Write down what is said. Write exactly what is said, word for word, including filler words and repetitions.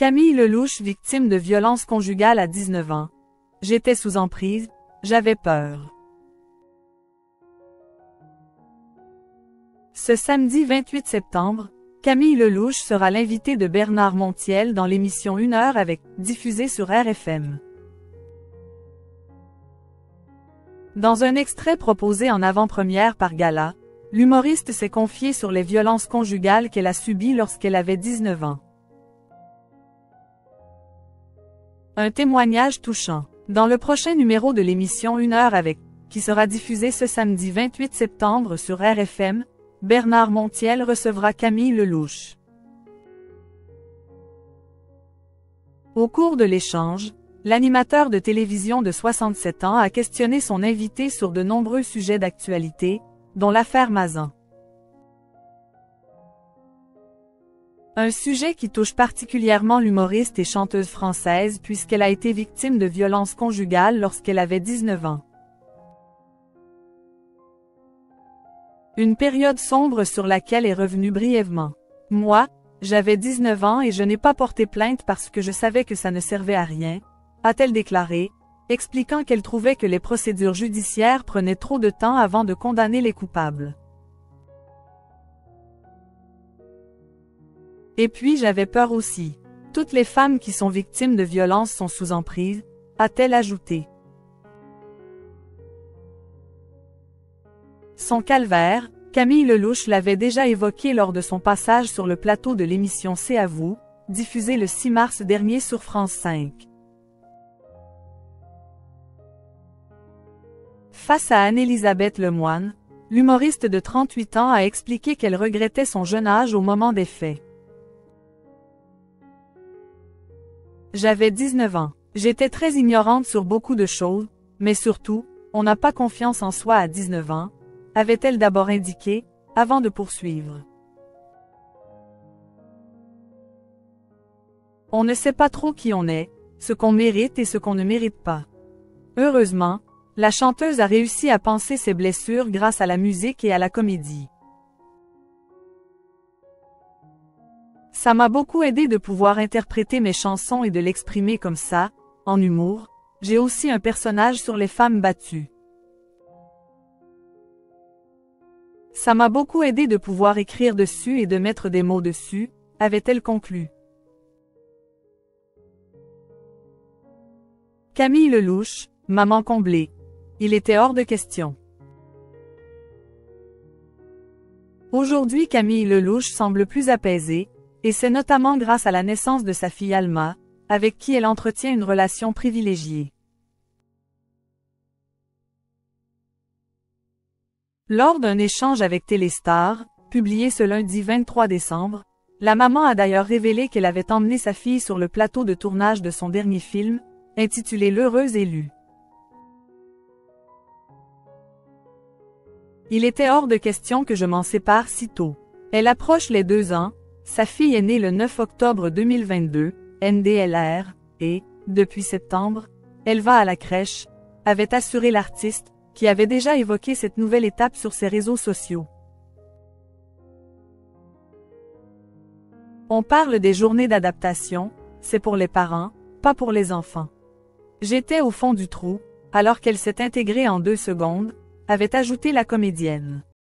Camille Lelouch, victime de violences conjugales à dix-neuf ans. J'étais sous emprise, j'avais peur. Ce samedi vingt-huit septembre, Camille Lelouch sera l'invitée de Bernard Montiel dans l'émission Une heure avec, diffusée sur R F M. Dans un extrait proposé en avant-première par Gala, l'humoriste s'est confiée sur les violences conjugales qu'elle a subies lorsqu'elle avait dix-neuf ans. Un témoignage touchant. Dans le prochain numéro de l'émission Une heure avec, qui sera diffusé ce samedi vingt-huit septembre sur R F M, Bernard Montiel recevra Camille Lelouch. Au cours de l'échange, l'animateur de télévision de soixante-sept ans a questionné son invité sur de nombreux sujets d'actualité, dont l'affaire Mazan. Un sujet qui touche particulièrement l'humoriste et chanteuse française puisqu'elle a été victime de violences conjugales lorsqu'elle avait dix-neuf ans. Une période sombre sur laquelle est revenue brièvement. Moi, j'avais dix-neuf ans et je n'ai pas porté plainte parce que je savais que ça ne servait à rien, a-t-elle déclaré, expliquant qu'elle trouvait que les procédures judiciaires prenaient trop de temps avant de condamner les coupables. Et puis j'avais peur aussi. Toutes les femmes qui sont victimes de violences sont sous emprise, a-t-elle ajouté. Son calvaire, Camille Lelouch l'avait déjà évoqué lors de son passage sur le plateau de l'émission C'est à vous, diffusée le six mars dernier sur France cinq. Face à Anne-Élisabeth Lemoine, l'humoriste de trente-huit ans a expliqué qu'elle regrettait son jeune âge au moment des faits. J'avais dix-neuf ans. J'étais très ignorante sur beaucoup de choses, mais surtout, on n'a pas confiance en soi à dix-neuf ans, avait-elle d'abord indiqué, avant de poursuivre. On ne sait pas trop qui on est, ce qu'on mérite et ce qu'on ne mérite pas. Heureusement, la chanteuse a réussi à panser ses blessures grâce à la musique et à la comédie. Ça m'a beaucoup aidé de pouvoir interpréter mes chansons et de l'exprimer comme ça, en humour. J'ai aussi un personnage sur les femmes battues. Ça m'a beaucoup aidé de pouvoir écrire dessus et de mettre des mots dessus, avait-elle conclu. Camille Lelouch, maman comblée. Il était hors de question. Aujourd'hui Camille Lelouch semble plus apaisée, et c'est notamment grâce à la naissance de sa fille Alma, avec qui elle entretient une relation privilégiée. Lors d'un échange avec Téléstar, publié ce lundi vingt-trois décembre, la maman a d'ailleurs révélé qu'elle avait emmené sa fille sur le plateau de tournage de son dernier film, intitulé L'heureuse élue. Il était hors de question que je m'en sépare si tôt. Elle approche les deux ans, sa fille est née le neuf octobre deux mille vingt-deux, N D L R, et, depuis septembre, elle va à la crèche, avait assuré l'artiste, qui avait déjà évoqué cette nouvelle étape sur ses réseaux sociaux. On parle des journées d'adaptation, c'est pour les parents, pas pour les enfants. J'étais au fond du trou, alors qu'elle s'est intégrée en deux secondes, avait ajouté la comédienne.